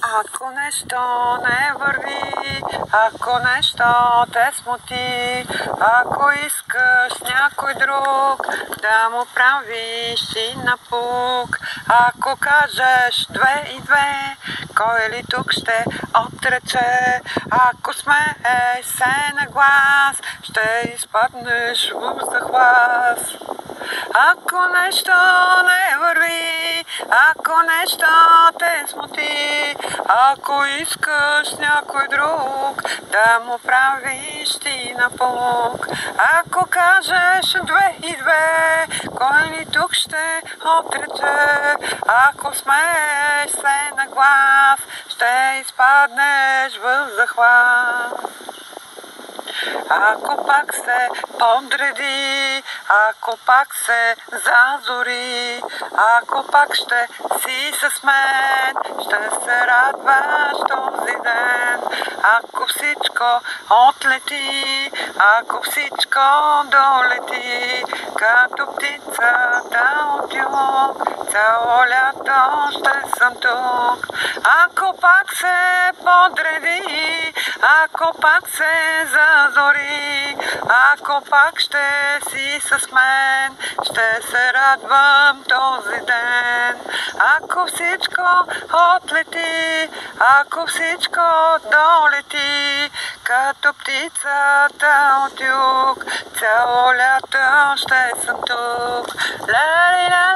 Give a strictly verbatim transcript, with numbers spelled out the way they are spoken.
Ако нещо не върви, ако нещо те смути, ако искаш някой друг да му правиш си напук, ако кажеш две и две, кой ли тук ще отрече? Ако смееш се на глас, ще изпаднеш в захлас. Ако нещо не върви, ако нещо те смути, ако искаш някой друг да му правиш ти напук, ако кажеш две и две, кой ли тук ще отрече? Ако смееш се на глас, ще изпаднеш в захлас. Ако пак се подреди, ако пак се зазори, ако пак ще си с мен, ще се радваш този ден. Ако всичко отлети, ако всичко долети, като птицата от юг, цяло лято ще съм тук. Ако пак се подреди, ако пак се зазори, ако пак ще си с мен, ще се радвам този ден. Ако всичко отлети, ако всичко долети, като птицата от юг, цяло лято ще съм тук. Ла-ли-ла.